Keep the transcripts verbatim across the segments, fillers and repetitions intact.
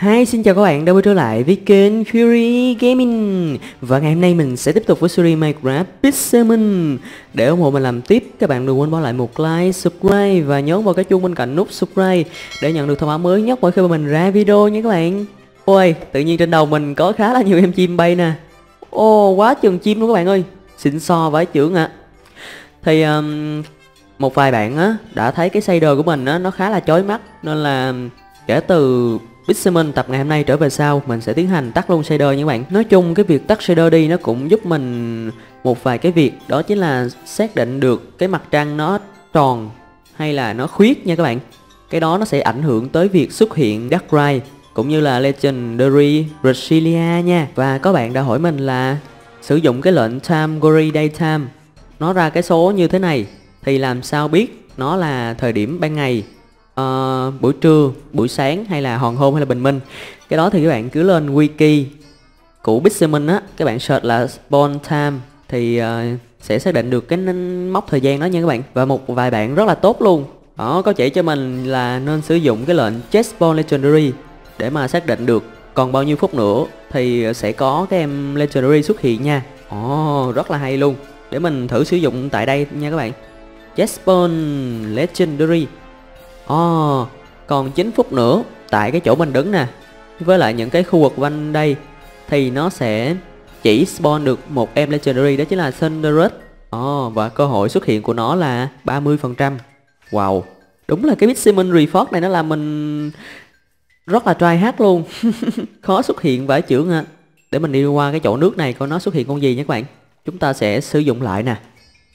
Hi, xin chào các bạn đã quay trở lại với kênh Fury Gaming. Và ngày hôm nay mình sẽ tiếp tục với series Minecraft Pixelmon. Để ủng hộ mình làm tiếp, các bạn đừng quên bỏ lại một like, subscribe và nhớ vào cái chuông bên cạnh nút subscribe để nhận được thông báo mới nhất mỗi khi mà mình ra video nha các bạn. Ôi, tự nhiên trên đầu mình có khá là nhiều em chim bay nè. Ồ, quá chừng chim luôn các bạn ơi. Xịn so vãi chưởng ạ. À. Thì um, một vài bạn á đã thấy cái shader của mình á nó khá là chói mắt, nên là kể từ Pixelmon tập ngày hôm nay trở về sau mình sẽ tiến hành tắt luôn shader nha các bạn. Nói chung cái việc tắt shader đi nó cũng giúp mình một vài cái việc, đó chính là xác định được cái mặt trăng nó tròn hay là nó khuyết nha các bạn. Cái đó nó sẽ ảnh hưởng tới việc xuất hiện Darkrai cũng như là Legendary Brasilia nha. Và có bạn đã hỏi mình là sử dụng cái lệnh Time Gory Daytime nó ra cái số như thế này thì làm sao biết nó là thời điểm ban ngày, uh, buổi trưa, buổi sáng hay là hoàng hôn hay là bình minh. Cái đó thì các bạn cứ lên wiki của Pixelmon á, các bạn search là spawn time thì uh, sẽ xác định được cái mốc thời gian đó nha các bạn. Và một vài bạn rất là tốt luôn đó có chỉ cho mình là nên sử dụng cái lệnh Jet Spawn Legendary để mà xác định được còn bao nhiêu phút nữa thì sẽ có cái em Legendary xuất hiện nha. Ồ, oh, rất là hay luôn. Để mình thử sử dụng tại đây nha các bạn. Jet Spawn Legendary. Ồ, oh, còn chín phút nữa tại cái chỗ mình đứng nè, với lại những cái khu vực quanh đây thì nó sẽ chỉ spawn được một em Legendary, đó chính là Thunderous. Ồ, oh, và cơ hội xuất hiện của nó là ba mươi phần trăm. Wow, đúng là cái Pixelmon Reforge này nó làm mình rất là try hard luôn. Khó xuất hiện vãi chưởng ạ. À. Để mình đi qua cái chỗ nước này coi nó xuất hiện con gì nha các bạn. Chúng ta sẽ sử dụng lại nè.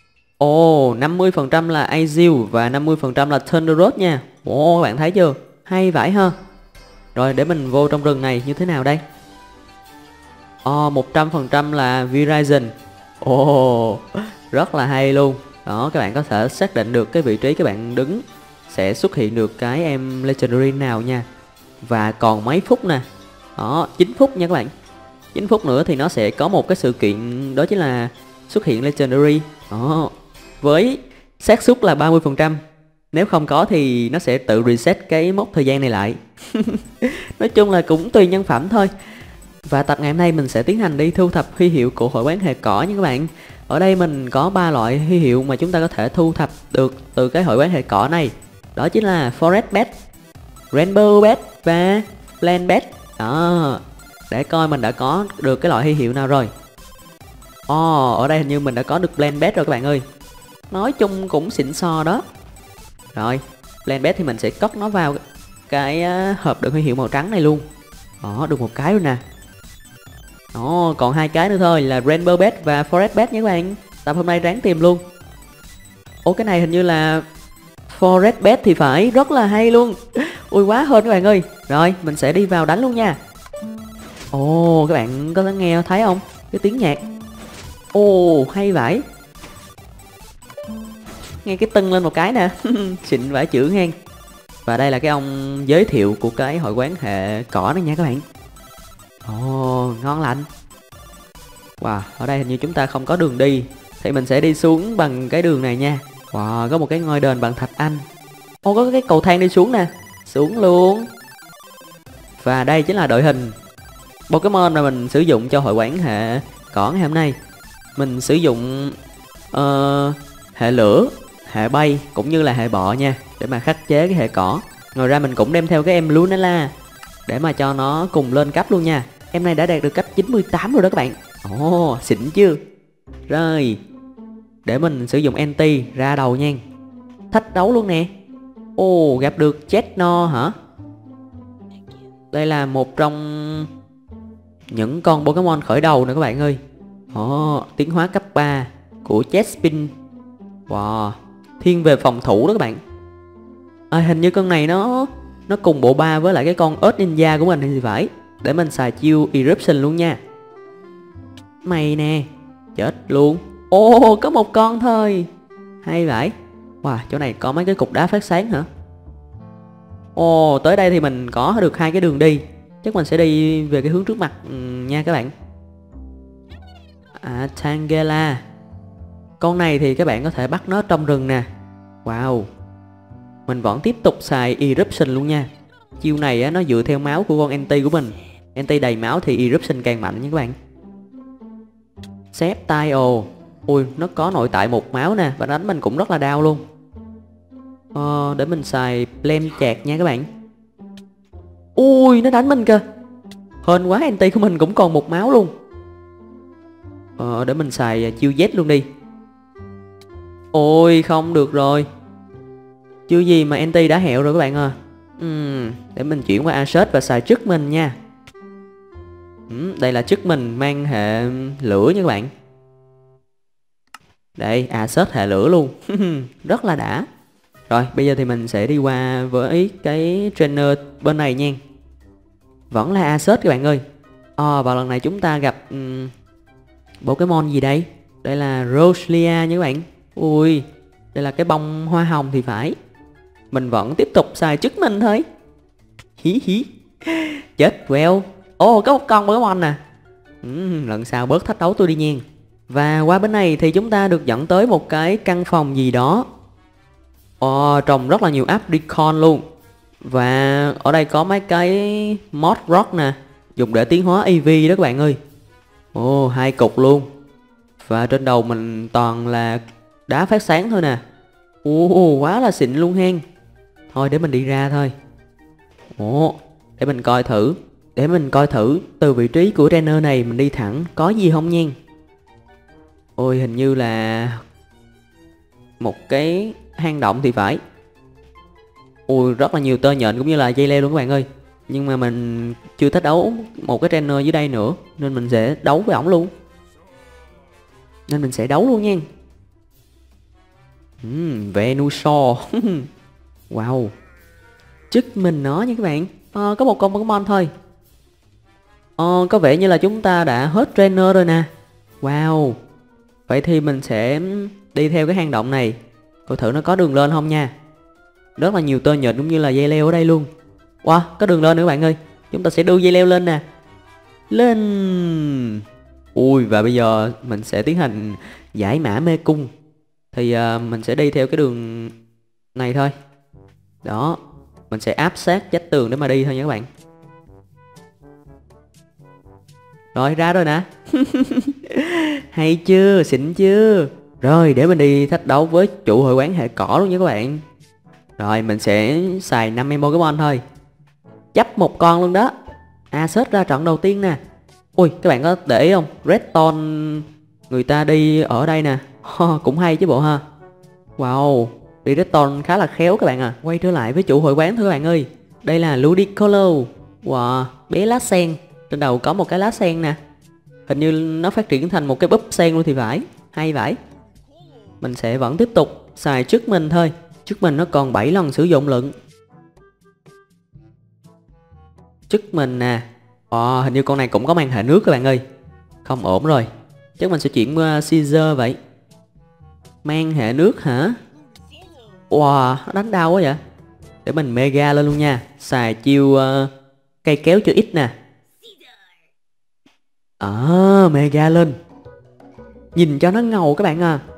Ồ, oh, năm mươi phần trăm là Azil và năm mươi phần trăm là Thunderous nha. Ồ, oh, các bạn thấy chưa? Hay vãi ha. Rồi để mình vô trong rừng này như thế nào đây? Ồ, oh, một trăm phần trăm là Verizon. Ồ, oh, rất là hay luôn. Đó, các bạn có thể xác định được cái vị trí các bạn đứng sẽ xuất hiện được cái em Legendary nào nha. Và còn mấy phút nè. Đó, chín phút nha các bạn. chín phút nữa thì nó sẽ có một cái sự kiện, đó chính là xuất hiện Legendary. Đó, với xác suất là ba mươi phần trăm. Nếu không có thì nó sẽ tự reset cái mốc thời gian này lại. Nói chung là cũng tùy nhân phẩm thôi. Và tập ngày hôm nay mình sẽ tiến hành đi thu thập huy hiệu của hội quán hề cỏ nha các bạn. Ở đây mình có ba loại huy hiệu mà chúng ta có thể thu thập được từ cái hội quán hề cỏ này. Đó chính là Forest Pet, Rainbow Pet và Plant Pet. Đó, để coi mình đã có được cái loại huy hiệu nào rồi. Ồ, oh, ở đây hình như mình đã có được Plant Pet rồi các bạn ơi. Nói chung cũng xịn so đó. Rồi, Plant Pet thì mình sẽ cất nó vào cái hộp đựng huy hiệu màu trắng này luôn. Đó, được một cái rồi nè. Đó, còn hai cái nữa thôi là Rainbow Pet và Forest Pet nha các bạn. Tập hôm nay ráng tìm luôn. Ủa, cái này hình như là Forest Pet thì phải, rất là hay luôn. Ui quá hơn các bạn ơi. Rồi, mình sẽ đi vào đánh luôn nha. Ồ, các bạn có nghe thấy không? Cái tiếng nhạc. Ồ, hay vãi. Nghe cái tưng lên một cái nè. Xịn vãi chưởng hen. Và đây là cái ông giới thiệu của cái hội quán hệ cỏ này nha các bạn. Ồ, ngon lành. Wow, ở đây hình như chúng ta không có đường đi thì mình sẽ đi xuống bằng cái đường này nha. Wow, có một cái ngôi đền bằng thạch anh. Ồ, có cái cầu thang đi xuống nè. Xuống luôn. Và đây chính là đội hình Pokemon mà mình sử dụng cho hội quán hệ cỏ ngày hôm nay. Mình sử dụng uh, hệ lửa, hệ bay cũng như là hệ bọ nha, để mà khắc chế cái hệ cỏ. Ngoài ra mình cũng đem theo cái em Lunala để mà cho nó cùng lên cấp luôn nha. Em này đã đạt được cấp chín mươi tám rồi đó các bạn. Ồ, oh, xịn chưa? Rồi, để mình sử dụng anti ra đầu nha. Thách đấu luôn nè. Ồ, oh, gặp được Chetno hả? Đây là một trong những con Pokemon khởi đầu nữa các bạn ơi. Ồ, oh, tiến hóa cấp ba của Chespin. Wow, thiên về phòng thủ đó các bạn. À, hình như con này nó nó cùng bộ ba với lại cái con ớt ninja của mình thì phải. Để mình xài chiêu Eruption luôn nha. Mày nè, chết luôn. Ồ, oh, có một con thôi. Hay vậy. Wow, chỗ này có mấy cái cục đá phát sáng hả? Ồ, oh, tới đây thì mình có được hai cái đường đi. Chắc mình sẽ đi về cái hướng trước mặt nha các bạn. À, Tangela. Con này thì các bạn có thể bắt nó trong rừng nè. Wow. Mình vẫn tiếp tục xài Eruption luôn nha. chiêu này á, nó dựa theo máu của con anti của mình. Anti đầy máu thì eruption càng mạnh nha các bạn. Xếp tay ồ. Ui, nó có nội tại một máu nè, và đánh mình cũng rất là đau luôn. Ờ, để mình xài blem chạc nha các bạn. Ui, nó đánh mình kìa. Hên quá, anti của mình cũng còn một máu luôn. Ờ, để mình xài chiêu Z luôn đi. Ôi, không được rồi. Chiêu gì mà anti đã hẹo rồi các bạn à. uhm, Để mình chuyển qua Asset và xài chức mình nha. uhm, Đây là chức mình mang hệ lửa nha các bạn. Đây, Asset hệ lửa luôn. Rất là đã. Rồi, bây giờ thì mình sẽ đi qua với cái trainer bên này nha. Vẫn là Asset các bạn ơi. Ờ, và lần này chúng ta gặp um, Pokemon gì đây? Đây là Roselia nha các bạn. Ui, đây là cái bông hoa hồng thì phải. Mình vẫn tiếp tục xài chức mình thôi. Hí hí. Chết well. Ồ, có một con Pokemon nè. ừ, Lần sau bớt thách đấu tôi đi nha. Và qua bên này thì chúng ta được dẫn tới một cái căn phòng gì đó. Ồ, trồng rất là nhiều Apricot luôn. Và ở đây có mấy cái mod rock nè, dùng để tiến hóa e vê đó các bạn ơi. Ồ, hai cục luôn. Và trên đầu mình toàn là đá phát sáng thôi nè. Ồ, quá là xịn luôn hen. Thôi để mình đi ra thôi. Ồ, để mình coi thử. Để mình coi thử từ vị trí của trainer này mình đi thẳng có gì không nha. Ôi, hình như là một cái hang động thì phải. Ui, rất là nhiều tơ nhện cũng như là dây leo luôn các bạn ơi. Nhưng mà mình chưa thích đấu một cái trainer dưới đây nữa, nên mình sẽ đấu với ổng luôn. Nên mình sẽ đấu luôn nha. uhm, Venusaur. Wow. Chức mình nó nha các bạn. à, Có một con Pokemon thôi. à, Có vẻ như là chúng ta đã hết trainer rồi nè. Wow. Vậy thì mình sẽ đi theo cái hang động này, coi thử nó có đường lên không nha. Rất là nhiều tơ nhện cũng như là dây leo ở đây luôn. Wow, có đường lên nữa các bạn ơi. Chúng ta sẽ đưa dây leo lên nè. Lên. Ui, và bây giờ mình sẽ tiến hành giải mã mê cung. Thì uh, mình sẽ đi theo cái đường này thôi. Đó, mình sẽ áp sát vách tường để mà đi thôi nha các bạn. Rồi, ra rồi nè. Hay chưa, xịn chưa. Rồi, để mình đi thách đấu với chủ hội quán hệ cỏ luôn nha các bạn. Rồi, mình sẽ xài năm em Pokemon thôi. Chấp một con luôn đó. Asset ra trận đầu tiên nè. Ui, các bạn có để ý không? Redstone người ta đi ở đây nè. Cũng hay chứ bộ ha. Wow, đi Redstone khá là khéo các bạn à. Quay trở lại với chủ hội quán thôi các bạn ơi. Đây là Ludicolo. Wow, bé lá sen. Trên đầu có một cái lá sen nè. Hình như nó phát triển thành một cái búp sen luôn thì phải. Hay vậy. Mình sẽ vẫn tiếp tục xài chức mình thôi. Chức mình nó còn bảy lần sử dụng lận. Chức mình nè. Ồ, hình như con này cũng có mang hệ nước các bạn ơi. Không ổn rồi. Chắc mình sẽ chuyển qua Caesar vậy. Mang hệ nước hả? Wow, nó đánh đau quá vậy. Để mình mega lên luôn nha. Xài chiêu uh, cây kéo chữ X nè. À, mega lên. Nhìn cho nó ngầu các bạn à.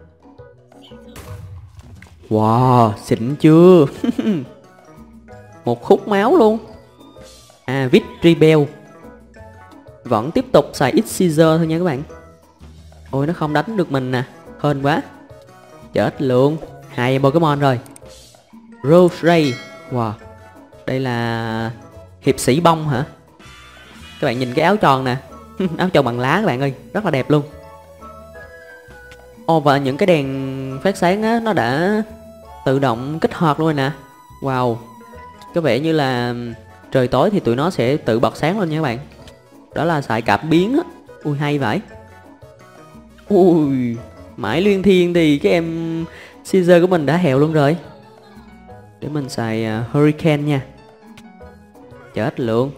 Wow, xịn chưa. Một khúc máu luôn. À, Victory Bell. Vẫn tiếp tục xài X Caesar thôi nha các bạn. Ôi, nó không đánh được mình nè. Hên quá. Chết luôn. Hai em Pokemon rồi. Rose Ray. Wow. Đây là hiệp sĩ bông hả? Các bạn nhìn cái áo tròn nè. Áo tròn bằng lá các bạn ơi. Rất là đẹp luôn. Ồ, và những cái đèn phát sáng á, nó đã tự động kích hoạt luôn nè. Wow. Có vẻ như là trời tối thì tụi nó sẽ tự bật sáng lên nha các bạn. Đó là xài cảm biến á. Ui, hay vậy. Ui, mãi luyên thiên thì cái em Caesar của mình đã hèo luôn rồi. Để mình xài uh, Hurricane nha. Chết luôn.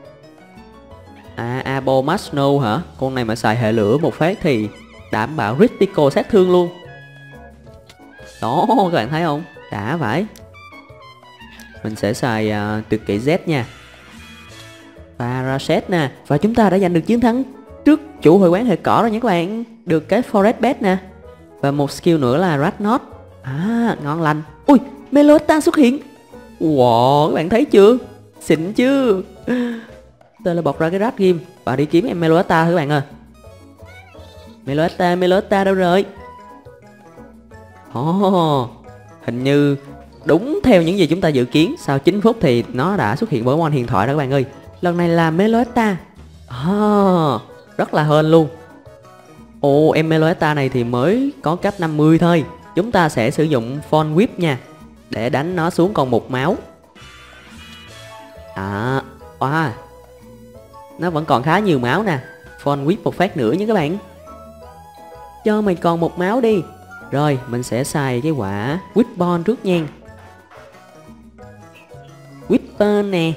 À, Abomas Snow hả? Con này mà xài hệ lửa một phát thì đảm bảo critical sát thương luôn. Đó, các bạn thấy không? Đã vậy. Mình sẽ xài uh, tuyệt kỹ Z nha. Paraset nè. Và chúng ta đã giành được chiến thắng trước chủ hội quán hệ cỏ rồi nha các bạn. Được cái Forest Bed nè. Và một skill nữa là Ratnot. À, ngon lành. Ui, Meloetta xuất hiện. Wow, các bạn thấy chưa? Xịn chưa? Tên là bọc ra cái rát ghim. Và đi kiếm em Meloetta thôi các bạn ơi. Meloetta, Meloetta đâu rồi? Oh, hình như đúng theo những gì chúng ta dự kiến. Sau chín phút thì nó đã xuất hiện Pokemon huyền thoại đó các bạn ơi. Lần này là Meloetta. Oh, rất là hên luôn. Ồ, em Meloetta này thì mới có cấp năm mươi thôi. Chúng ta sẽ sử dụng Phone Whip nha, để đánh nó xuống còn một máu. À, wow, nó vẫn còn khá nhiều máu nè. Phone Whip một phát nữa nha các bạn. Cho mày còn một máu đi. Rồi, mình sẽ xài cái quả Whip trước nha. Whip nè.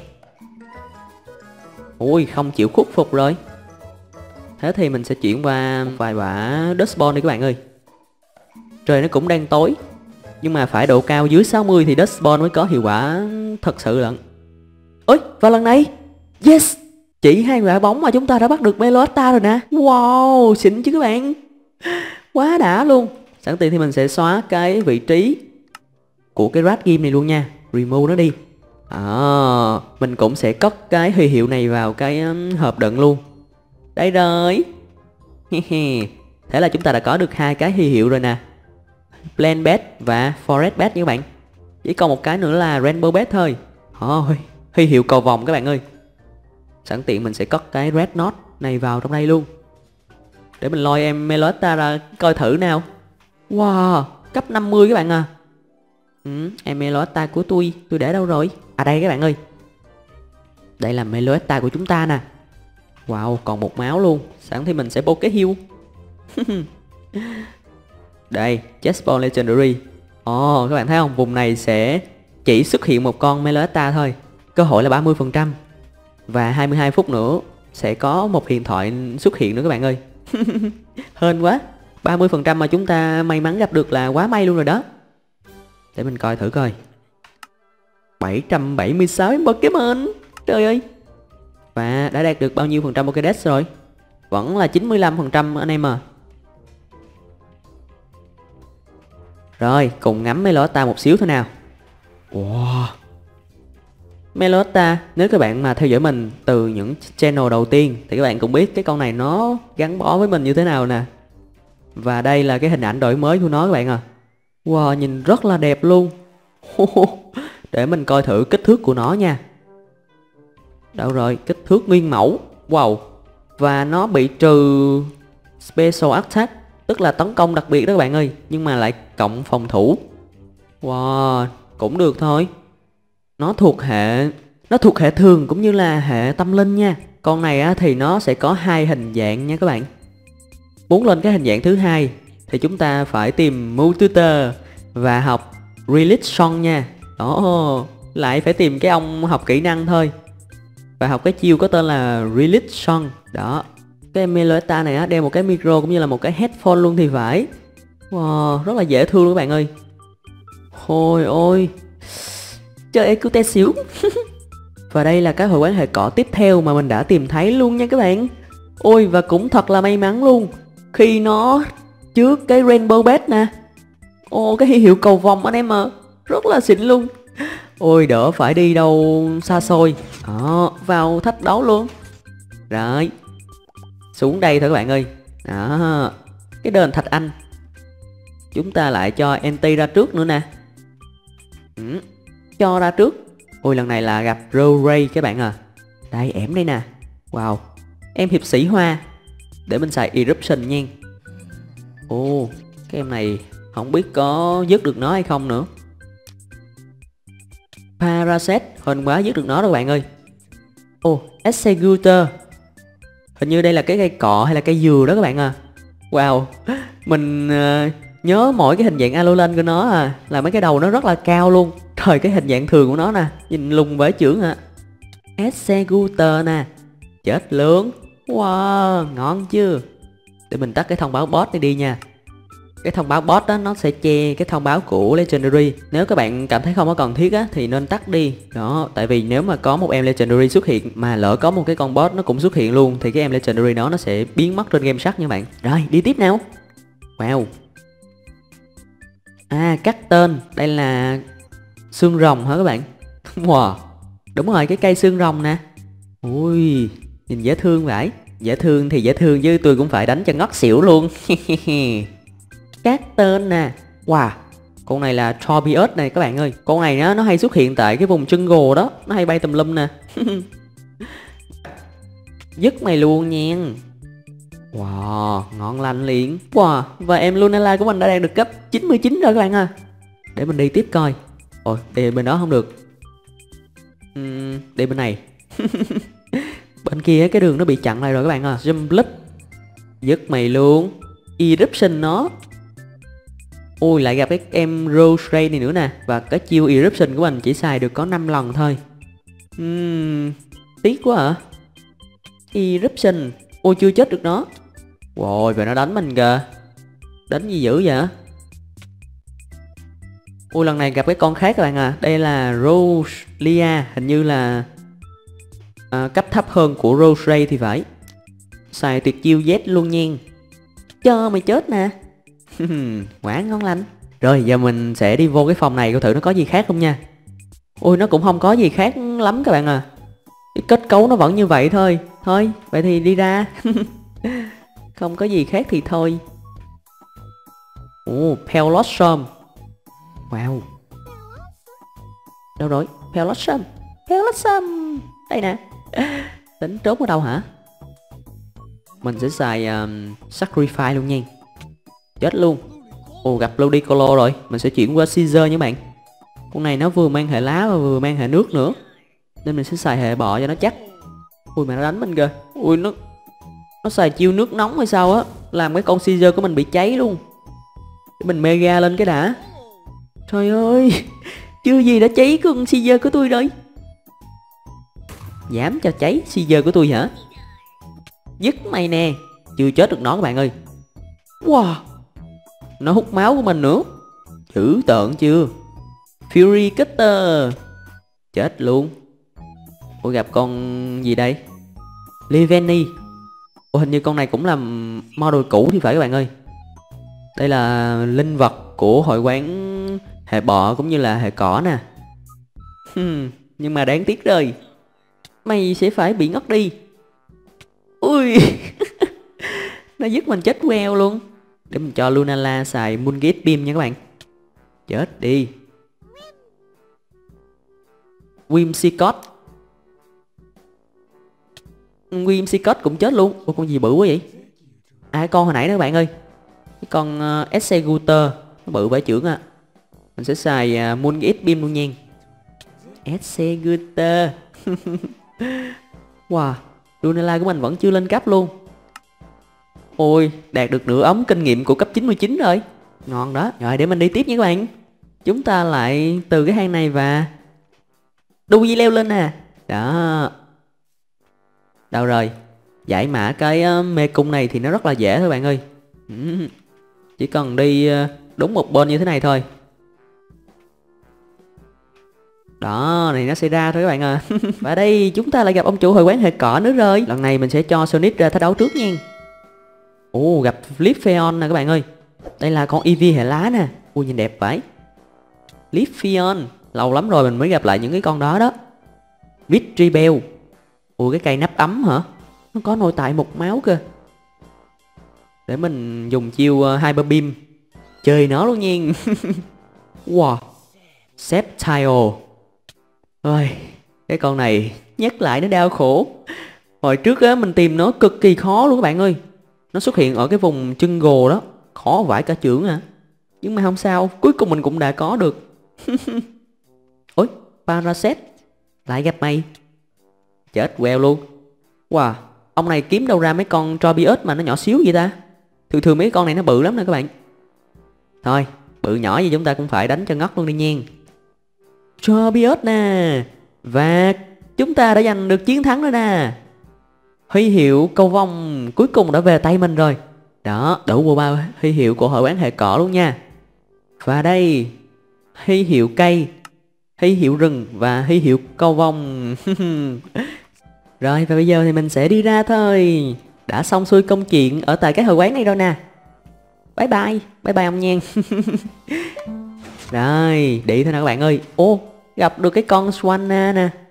Ui, không chịu khuất phục rồi. Thế thì mình sẽ chuyển qua vài quả Dust Ball đi các bạn ơi. Trời nó cũng đang tối, nhưng mà phải độ cao dưới sáu mươi thì Dust Ball mới có hiệu quả thật sự lận. Ôi, và lần này, yes, chỉ hai quả bóng mà chúng ta đã bắt được Meloetta rồi nè. Wow, xịn chứ các bạn. Quá đã luôn. Sẵn tiện thì mình sẽ xóa cái vị trí của cái rat game này luôn nha. Remove nó đi. À, mình cũng sẽ cất cái huy hiệu này vào cái um, hộp đựng luôn. Đây rồi. Thế là chúng ta đã có được hai cái huy hiệu rồi nè. Plant Bed và Forest Bed nha các bạn. Chỉ còn một cái nữa là Rainbow Bed thôi. Ôi, huy hiệu cầu vòng các bạn ơi. Sẵn tiện mình sẽ cất cái Red Knot này vào trong đây luôn, để mình lôi em Meloetta ra coi thử nào. Wow, cấp năm mươi các bạn à. Ừ, em Meloetta của tôi, tôi để đâu rồi? À đây các bạn ơi. Đây là Meloetta của chúng ta nè. Wow, còn một máu luôn. Sẵn thì mình sẽ bô cái heal. Đây, Chestball Legendary. Ồ, oh, các bạn thấy không? Vùng này sẽ chỉ xuất hiện một con Meloetta thôi. Cơ hội là ba mươi phần trăm. Và hai mươi hai phút nữa sẽ có một huyền thoại xuất hiện nữa các bạn ơi. Hên quá. ba mươi phần trăm mà chúng ta may mắn gặp được là quá may luôn rồi đó. Để mình coi thử coi. bảy trăm bảy mươi sáu Pokemon. Trời ơi. Và đã đạt được bao nhiêu phần trăm Pokédex rồi? Vẫn là chín mươi lăm phần trăm anh em à. Rồi, cùng ngắm Meloetta một xíu thôi nào. Wow. Meloetta, nếu các bạn mà theo dõi mình từ những channel đầu tiên thì các bạn cũng biết cái con này nó gắn bó với mình như thế nào nè. Và đây là cái hình ảnh đổi mới của nó các bạn à. Wow, nhìn rất là đẹp luôn. Để mình coi thử kích thước của nó nha. Đâu rồi, kích thước nguyên mẫu. Wow. Và nó bị trừ Special Attack, tức là tấn công đặc biệt đó các bạn ơi, nhưng mà lại cộng phòng thủ. Wow, cũng được thôi. Nó thuộc hệ Nó thuộc hệ thường cũng như là hệ tâm linh nha. Con này á, thì nó sẽ có hai hình dạng nha các bạn. Muốn lên cái hình dạng thứ hai thì chúng ta phải tìm Multutor và học Release Song nha. Đó, lại phải tìm cái ông học kỹ năng thôi. Và học cái chiêu có tên là Release Song. Đó. Cái Meloetta này á, đeo một cái micro cũng như là một cái headphone luôn thì phải. Wow, rất là dễ thương luôn các bạn ơi. Ôi ôi, chơi e quy tê xíu. Và đây là cái hội quán hệ cỏ tiếp theo mà mình đã tìm thấy luôn nha các bạn. Ôi, và cũng thật là may mắn luôn khi nó trước cái Rainbow Bed nè. Ồ, cái huy hiệu cầu vòng anh em à. Rất là xịn luôn. Ôi, đỡ phải đi đâu xa xôi. Đó, vào thách đấu luôn. Rồi, xuống đây thôi các bạn ơi. Đó, cái đền Thạch Anh. Chúng ta lại cho Entei ra trước nữa nè. Ừ, cho ra trước. Ôi, lần này là gặp Roray các bạn à. Đây, ẻm đây nè. Wow, em hiệp sĩ hoa. Để mình xài Eruption nha. Ồ, cái em này không biết có dứt được nó hay không nữa. Paraset, hên quá dứt được nó rồi bạn ơi. Ồ, Executor. Hình như đây là cái cây cọ hay là cây dừa đó các bạn à. Wow, mình uh, nhớ mỗi cái hình dạng Alolan của nó à, là mấy cái đầu nó rất là cao luôn. Trời, cái hình dạng thường của nó nè, nhìn lùng vãi chưởng hả. Executor nè. Chết lớn. Wow, ngon chưa. Để mình tắt cái thông báo boss này đi nha. Cái thông báo boss đó nó sẽ che cái thông báo của Legendary. Nếu các bạn cảm thấy không có cần thiết á thì nên tắt đi. Đó, tại vì nếu mà có một em Legendary xuất hiện mà lỡ có một cái con boss nó cũng xuất hiện luôn thì cái em Legendary đó nó sẽ biến mất trên game shark nha bạn. Rồi, đi tiếp nào. Wow. À, cắt tên. Đây là xương rồng hả các bạn. Wow, Đúng rồi, cái cây xương rồng nè. Ui, nhìn dễ thương vậy. Dễ thương thì dễ thương chứ tôi cũng phải đánh cho ngất xỉu luôn. Các tên nè. Wow, con này là Tropius này các bạn ơi. Con này nó, nó hay xuất hiện tại cái vùng jungle đó. Nó hay bay tùm lum nè. Dứt mày luôn nha. Wow, ngon lành liền. Wow, và em Lunala của mình đã đạt được cấp chín mươi chín rồi các bạn à. Để mình đi tiếp coi. Ôi, đi bên đó không được. uhm, Đi bên này. Bên kia cái đường nó bị chặn lại rồi các bạn à. Jump Loop. Dứt mày luôn. Eruption nó. Ui, lại gặp cái em Rose Ray này nữa nè. Và cái chiêu Eruption của mình chỉ xài được có năm lần thôi. uhm, Tiếc quá hả? Eruption. Ôi, chưa chết được nó. Rồi, và nó đánh mình kìa. Đánh gì dữ vậy? Ui, lần này gặp cái con khác các bạn à. Đây là Roselia. Hình như là à, cấp thấp hơn của Rose Ray thì phải. Xài tuyệt chiêu Z luôn nha. Cho mày chết nè. Quả ngon lành. Rồi giờ mình sẽ đi vô cái phòng này coi thử nó có gì khác không nha. Ui, nó cũng không có gì khác lắm các bạn à. Cái kết cấu nó vẫn như vậy thôi. Thôi vậy thì đi ra. Không có gì khác thì thôi. Ồ, Pelossum. Wow. Đâu rồi? Pelossum. Pelossum. Đây nè. Tính trốn ở đâu hả? Mình sẽ xài um, Sacrifice luôn nha. Chết luôn. Ồ, gặp Ludicolo rồi. Mình sẽ chuyển qua Caesar nha bạn. Con này nó vừa mang hệ lá và vừa mang hệ nước nữa. Nên mình sẽ xài hệ bọ cho nó chắc. Ui mà nó đánh mình kìa. Ui nó Nó xài chiêu nước nóng hay sao á. Làm cái con Caesar của mình bị cháy luôn. Để mình mega lên cái đã. Trời ơi. Chưa gì đã cháy con Caesar của tôi rồi. Dám cho cháy Caesar của tôi hả? Dứt mày nè. Chưa chết được nó các bạn ơi. Wow. Nó hút máu của mình nữa. Dữ tợn chưa? Fury Cutter. Chết luôn. Ủa gặp con gì đây? Liveni. Ủa hình như con này cũng là model cũ thì phải các bạn ơi. Đây là linh vật của hội quán hệ bọ cũng như là hệ cỏ nè. Hmm, nhưng mà đáng tiếc rồi. Mày sẽ phải bị ngất đi. Ui. Nó dứt mình chết queo luôn. Để mình cho Lunala xài Moongate Beam nha các bạn. Chết đi. Whimsicott. Whimsicott cũng chết luôn. Ủa con gì bự quá vậy? À con hồi nãy đó các bạn ơi. Cái con uh, Executor. Nó bự vãi chưởng à. Mình sẽ xài uh, Moongate Beam luôn nha. Executor. Wow. Lunala của mình vẫn chưa lên cấp luôn. Ôi, đạt được nửa ống kinh nghiệm của cấp chín mươi chín rồi. Ngon đó. Rồi để mình đi tiếp nha các bạn. Chúng ta lại từ cái hang này và đu dây leo lên nè. Đó. Đâu rồi? Giải mã cái uh, mê cung này thì nó rất là dễ thôi bạn ơi. ừ. Chỉ cần đi uh, đúng một bên như thế này thôi. Đó, này nó sẽ ra thôi các bạn à. Và đây chúng ta lại gặp ông chủ hội quán hệ cỏ nữa rồi. Lần này mình sẽ cho Sonic ra thách đấu trước nha. Ồ, gặp Leafeon nè các bạn ơi. Đây là con Eevee hệ lá nè. Ui nhìn đẹp vậy. Leafeon. Lâu lắm rồi mình mới gặp lại những cái con đó đó. Victreebel. Ui cái cây nắp ấm hả? Nó có nội tại một máu cơ. Để mình dùng chiêu uh, Hyper Beam chơi nó luôn nha. Wow. Sceptile. Ôi, cái con này nhắc lại nó đau khổ. Hồi trước á mình tìm nó cực kỳ khó luôn các bạn ơi. Nó xuất hiện ở cái vùng jungle đó. Khó vãi cả chưởng à. Nhưng mà không sao, cuối cùng mình cũng đã có được. Ôi, Paraset. Lại gặp mày. Chết queo luôn. Wow, ông này kiếm đâu ra mấy con Tropius mà nó nhỏ xíu vậy ta? Thường thường mấy con này nó bự lắm nè các bạn. Thôi, bự nhỏ gì chúng ta cũng phải đánh cho ngất luôn đi nha. Tropius nè. Và chúng ta đã giành được chiến thắng rồi nè. Huy hiệu cầu vồng cuối cùng đã về tay mình rồi. Đó, đủ bộ ba huy hiệu của hội quán hệ cỏ luôn nha. Và đây, huy hiệu cây, huy hiệu rừng và huy hiệu cầu vồng. Rồi và bây giờ thì mình sẽ đi ra thôi. Đã xong xuôi công chuyện ở tại cái hội quán này rồi nè. Bye bye, bye bye ông Nhan. Rồi, đi thôi nào các bạn ơi. Ô, gặp được cái con Swanna nè.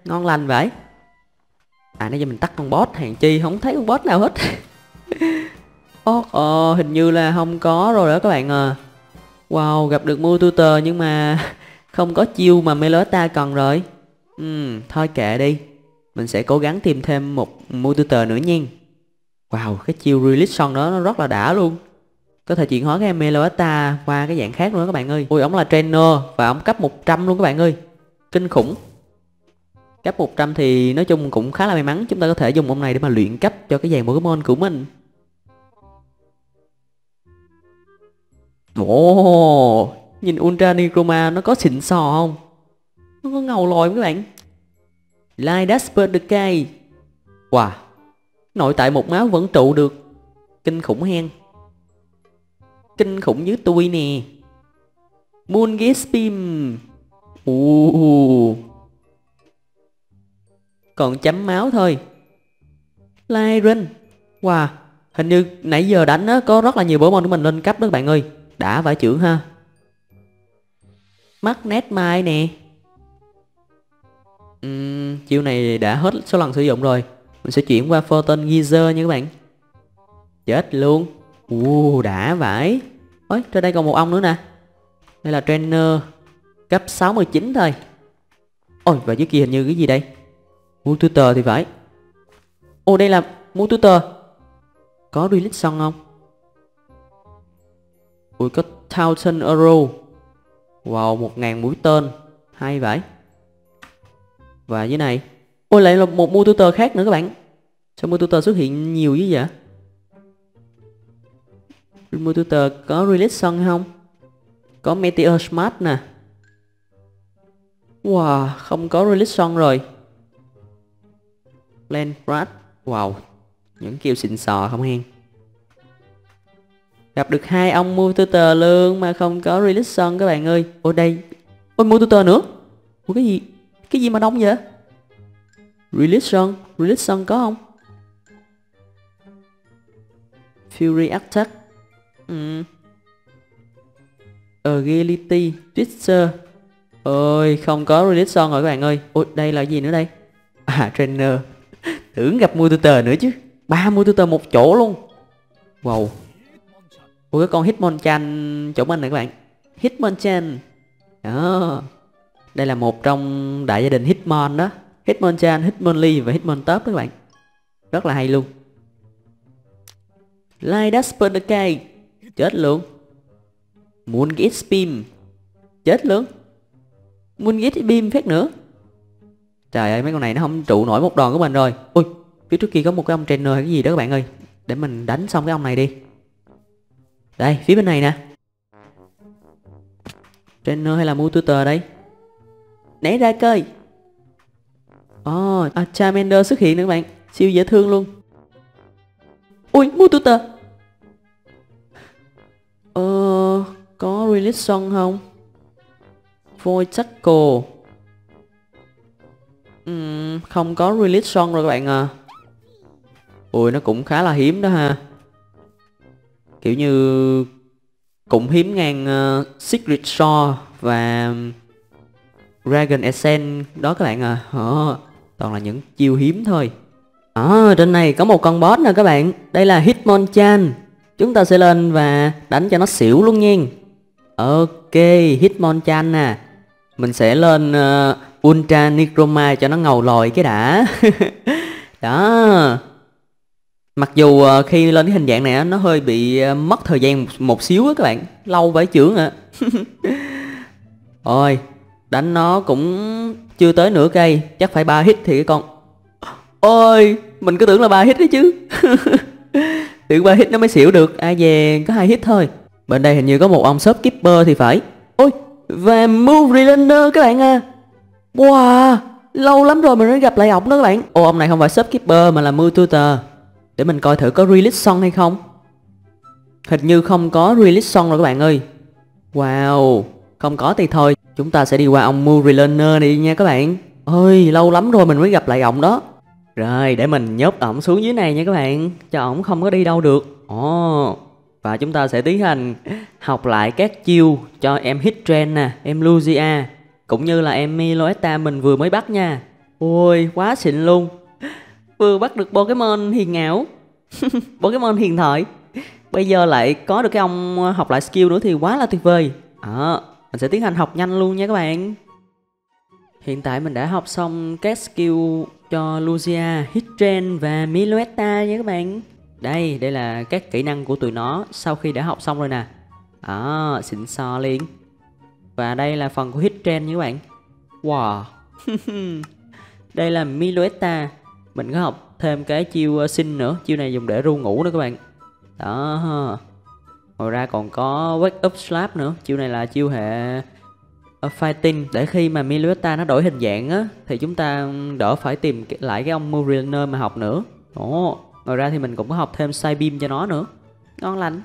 Ngon lành vậy. À nãy giờ mình tắt con boss, hàng chi không thấy con boss nào hết. Ồ, ờ, hình như là không có rồi đó các bạn à. Wow, gặp được Mu Tutor nhưng mà không có chiêu mà Meloetta cần rồi. Ừm, thôi kệ đi. Mình sẽ cố gắng tìm thêm một Mu Tutor nữa nha. Wow, cái chiêu Release Song đó nó rất là đã luôn. Có thể chuyển hóa cái em Meloetta qua cái dạng khác nữa các bạn ơi. Ui, ổng là trainer và ổng cấp một trăm luôn các bạn ơi. Kinh khủng. Cấp một trăm thì nói chung cũng khá là may mắn. Chúng ta có thể dùng ông này để mà luyện cấp cho cái dàn Pokemon của mình. Ồ, oh, nhìn Ultra Necroma nó có xịn sò không? Nó có ngầu lòi các bạn. Light Dasper Decay. Wow, nội tại một máu vẫn trụ được. Kinh khủng hen. Kinh khủng dưới tôi nè. Moongaze Beam. uh. Còn chấm máu thôi. Lyran. Wow, hình như nãy giờ đánh á, có rất là nhiều Pokemon của mình lên cấp đó các bạn ơi. Đã vải trưởng ha. Magnet Mine nè. uhm, Chiêu này đã hết số lần sử dụng rồi. Mình sẽ chuyển qua Photon Geyser nha các bạn. Chết luôn. uh, Đã vải. Ôi, trên đây còn một ông nữa nè. Đây là trainer cấp sáu mươi chín thôi. Ôi, và dưới kia hình như cái gì đây? Mu Tutor thì phải. Ồ, đây là Mu Tutor. Có Release Song không? Ui, có Thousand Arrow. Wow, một ngàn mũi tên. Hay vậy. Và dưới này. Ôi, lại là một Mu Tutor khác nữa các bạn. Sao Mu Tutor xuất hiện nhiều như vậy? Mu Tutor có Release Song không? Có Meteor Smart nè. Wow, không có Release Song rồi. Land Rat. Wow, những kiểu xịn sò không hen. Gặp được hai ông Mu Tutor luôn mà không có Release Song các bạn ơi. Ôi đây. Ôi, Mu Tutor nữa. Ủa cái gì? Cái gì mà đông vậy? Release Song. Release Song có không? Fury Attack. Ừ. Agility Twister. Ôi, không có Release Song rồi các bạn ơi. Ôi, đây là gì nữa đây? À, trainer. Tưởng gặp Mu Tutor nữa chứ. Ba Mu Tutor một chỗ luôn. Wow. Ôi, cái con Hitmonchan chỗ mình này các bạn. Hitmonchan. Đó. Đây là một trong đại gia đình Hitmon đó. Hitmonchan, Hitmonlee và Hitmontop đó các bạn. Rất là hay luôn. Light Dasper Decay. Chết luôn. Moongaze Beam. Chết luôn. Moongaze Beam phát nữa. Trời ơi, mấy con này nó không trụ nổi một đòn của mình rồi. Ui, phía trước kia có một cái ông trainer hay cái gì đó các bạn ơi. Để mình đánh xong cái ông này đi. Đây, phía bên này nè. Trainer hay là Mu Tutor đây? Né ra coi. Ồ, oh, à, Charmander xuất hiện nữa các bạn. Siêu dễ thương luôn. Ui, Mu Tutor. Ờ, có Release Song không? Void Tackle. uhm, Không có Release Song rồi các bạn à. Ui, nó cũng khá là hiếm đó ha. Kiểu như cũng hiếm ngang uh, Secret Shore và Dragon Essence đó các bạn à. Ờ, toàn là những chiêu hiếm thôi. Ở trên này có một con boss nè các bạn. Đây là Hitmonchan. Chúng ta sẽ lên và đánh cho nó xỉu luôn nha. Ok, Hitmonchan nè. Mình sẽ lên uh, Ultra Necroma cho nó ngầu lòi cái đã. Đó. Mặc dù uh, khi lên cái hình dạng này nó hơi bị uh, mất thời gian một, một xíu á các bạn. Lâu vãi chưởng ạ. Ôi, đánh nó cũng chưa tới nửa cây. Chắc phải ba hit thì cái con. Ôi, mình cứ tưởng là ba hit đấy chứ. Tưởng ba hit nó mới xỉu được. Ai về có hai hit thôi. Bên đây hình như có một ông shopkeeper thì phải. Ôi, và Move Relander các bạn à. Wow, lâu lắm rồi mình mới gặp lại ổng đó các bạn. Ô, ông này không phải shopkeeper mà là Mu Tutor. Để mình coi thử có Release Song hay không. Hình như không có Release Song rồi các bạn ơi. Wow, không có thì thôi. Chúng ta sẽ đi qua ông Mu Relander đi nha các bạn. Ôi, lâu lắm rồi mình mới gặp lại ổng đó. Rồi, để mình nhốt ổng xuống dưới này nha các bạn. Cho ổng không có đi đâu được. Ồ, và chúng ta sẽ tiến hành học lại các chiêu cho em Hitran nè, em Lugia, cũng như là em Meloetta mình vừa mới bắt nha. Ôi quá xịn luôn. Vừa bắt được Pokemon hiền ngảo, Pokemon hiền thoại, bây giờ lại có được cái ông học lại skill nữa thì quá là tuyệt vời. Đó, mình sẽ tiến hành học nhanh luôn nha các bạn. Hiện tại mình đã học xong các skill cho Lugia, Hitran và Meloetta nha các bạn. Đây, đây là các kỹ năng của tụi nó sau khi đã học xong rồi nè. Đó, xịn sò liền. Và đây là phần của Hitran nha các bạn. Wow. Đây là Meloetta. Mình có học thêm cái chiêu sinh nữa. Chiêu này dùng để ru ngủ nữa các bạn. Đó. Ngoài ra còn có Wake Up Slap nữa. Chiêu này là chiêu hệ fighting, để khi mà Meloetta nó đổi hình dạng á thì chúng ta đỡ phải tìm lại cái ông Muriner mà học nữa. Ồ, ngoài ra thì mình cũng có học thêm Psybeam cho nó nữa. Ngon lành.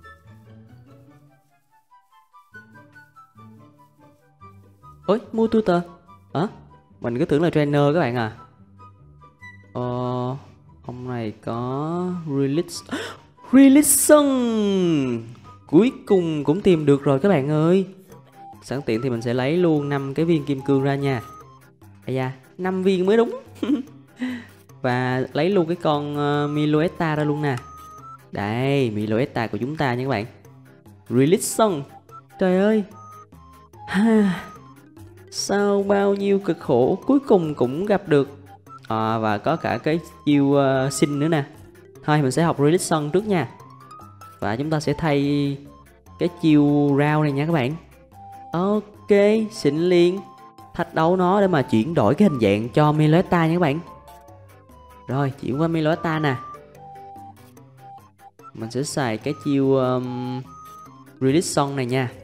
Ôi, mua tutor hả? Mình cứ tưởng là trainer các bạn à. Ờ, ông này có release release cuối cùng cũng tìm được rồi các bạn ơi. Sẵn tiện thì mình sẽ lấy luôn năm cái viên kim cương ra nha. À da, năm viên mới đúng. Và lấy luôn cái con uh, Meloetta ra luôn nè. Đây, Meloetta của chúng ta nha các bạn. Release xong. Trời ơi. Ha. Sau bao nhiêu cực khổ cuối cùng cũng gặp được. À, và có cả cái chiêu uh, sinh nữa nè. Thôi mình sẽ học Release xong trước nha. Và chúng ta sẽ thay cái chiêu rao này nha các bạn. Ok, xịn liền. Thách đấu nó để mà chuyển đổi cái hình dạng cho Meloetta nha các bạn. Rồi, chuyển qua Meloetta nè. Mình sẽ xài cái chiêu um, Release Song này nha.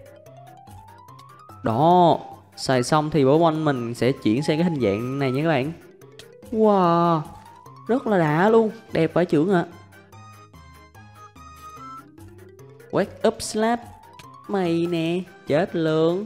Đó, xài xong thì Pokemon mình sẽ chuyển sang cái hình dạng này nha các bạn. Wow, rất là đã luôn, đẹp phải trưởng ạ. Wake Up Slap. Mày nè, chết luôn.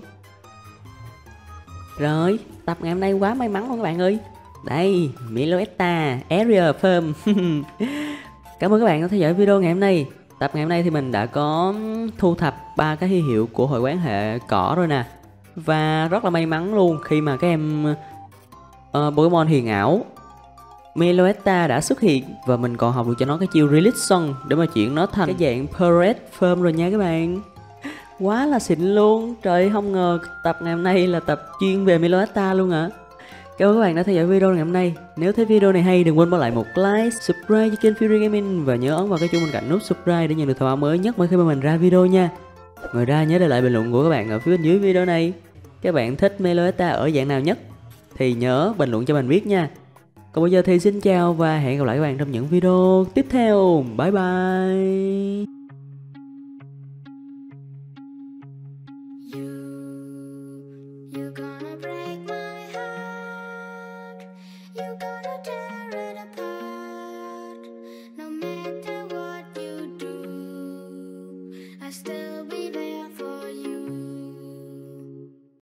Rồi, tập ngày hôm nay quá may mắn luôn các bạn ơi. Đây, Meloetta, Area Firm. Cảm ơn các bạn đã theo dõi video ngày hôm nay. Tập ngày hôm nay thì mình đã có thu thập ba cái huy hiệu của hội quán hệ cỏ rồi nè. Và rất là may mắn luôn khi mà các em uh, Pokemon hiền ảo Meloetta đã xuất hiện. Và mình còn học được cho nó cái chiêu Release Song để mà chuyển nó thành cái dạng Parade Firm rồi nha các bạn. Quá là xịn luôn. Trời, không ngờ tập ngày hôm nay là tập chuyên về Meloetta luôn ạ. À. Cảm ơn các bạn đã theo dõi video ngày hôm nay. Nếu thấy video này hay đừng quên bỏ lại một like, subscribe cho kênh Fury Gaming và nhớ ấn vào cái chuông bên cạnh nút subscribe để nhận được thông báo mới nhất mỗi khi mà mình ra video nha. Ngoài ra nhớ để lại bình luận của các bạn ở phía bên dưới video này. Các bạn thích Meloetta ở dạng nào nhất thì nhớ bình luận cho mình biết nha. Còn bây giờ thì xin chào và hẹn gặp lại các bạn trong những video tiếp theo. Bye bye.